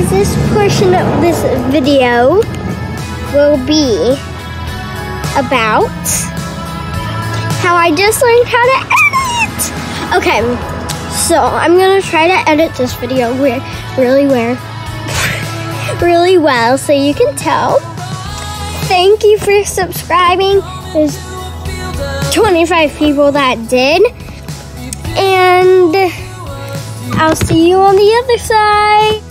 this portion of this video will be about how I just learned how to edit. Okay, so I'm gonna try to edit this video really well so you can tell. Thank you for subscribing. There's 25 people that did. And I'll see you on the other side.